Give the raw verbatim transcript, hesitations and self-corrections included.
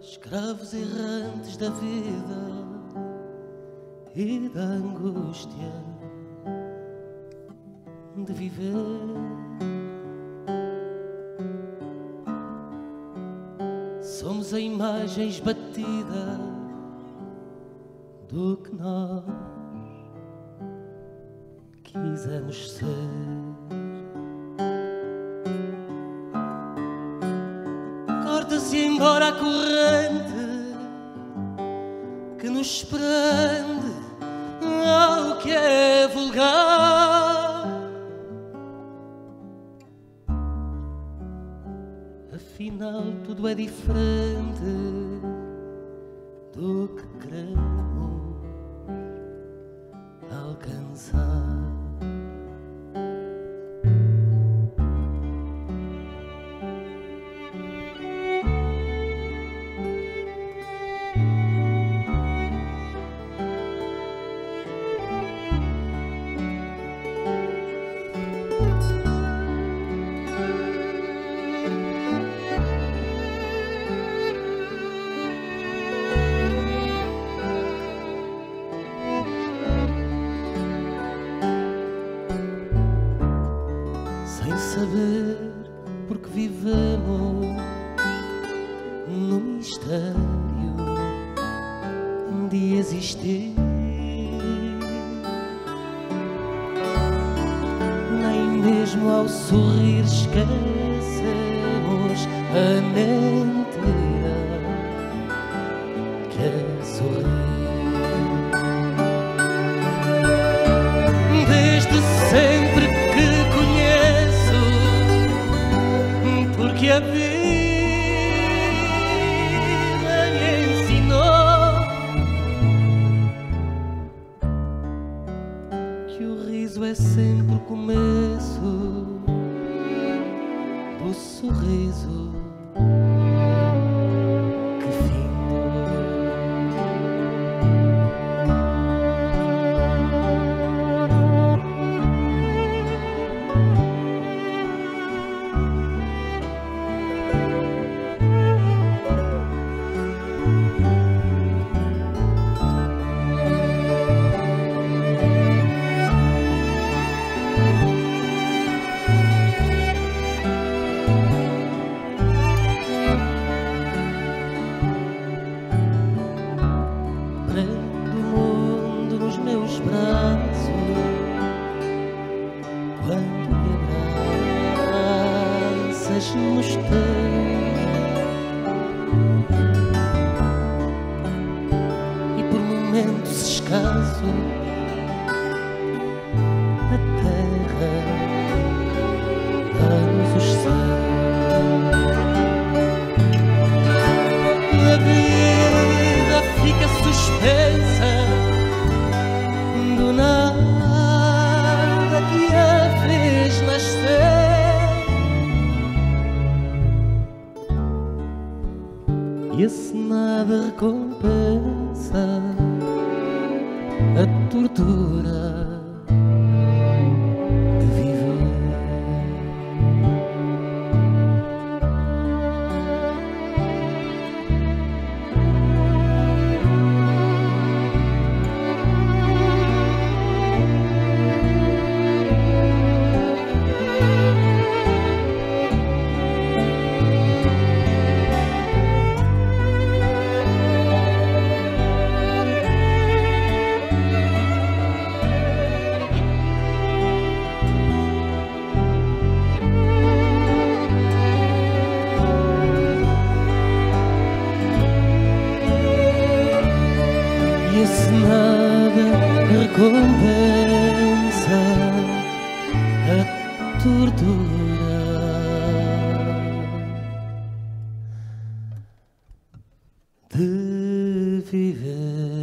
escravos errantes da vida e da angústia de viver. Somos a imagem esbatida do que nós quisemos ser. Corta-se embora a corrente que nos prende ao que é vulgar. Afinal, tudo é diferente do que queremos alcançar. Sem saber porque vivemos no mistério de existir, nem mesmo ao sorrir esquecemos a mentira que é sorrir. Desde sempre que conheço, porque a vida me ensinou que o riso é sempre o começo do sorriso que findou. Prendo o mundo nos meus braços quando me abraças nos teus, e por momentos escassos a terra dá-nos os céus. A vida fica suspensa do nada que a fez nascer, e esse nada recompensa a tortura de viver. E esse nada recompensa a tortura de viver.